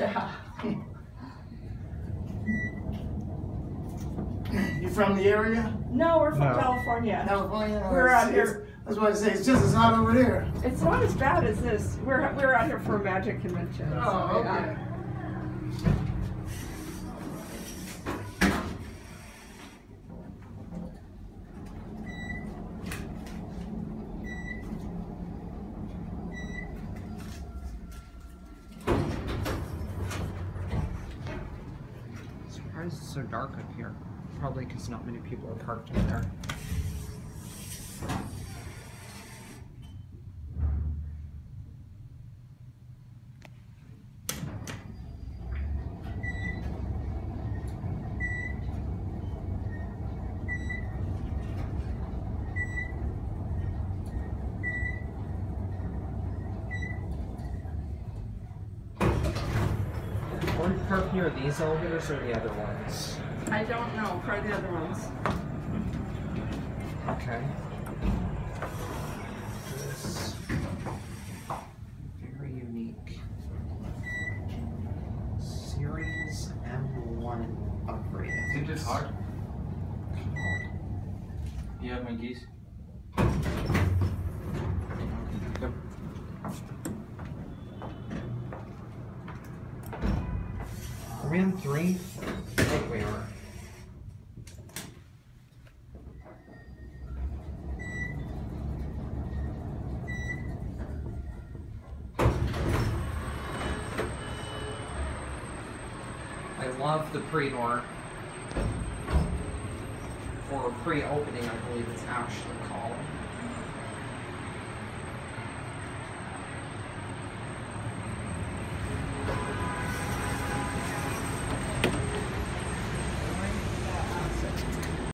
Yeah. You from the area? No, we're from No. California. California? We're out here. That's what I say. It's just as hot over there. It's not as bad as this. We're out here for a magic convention. Oh, so, okay. yeah. Surprised it's so dark up here. Probably because not many people are parked in there. Or you park near these elevators or the other ones? I don't know. Probably the other ones. Okay. This very unique Series M1 upgrade. Is it hard? You have my keys? Yep. Are we on 3? I think we are. I love the pre-door. Or pre-opening, I believe it's actually called.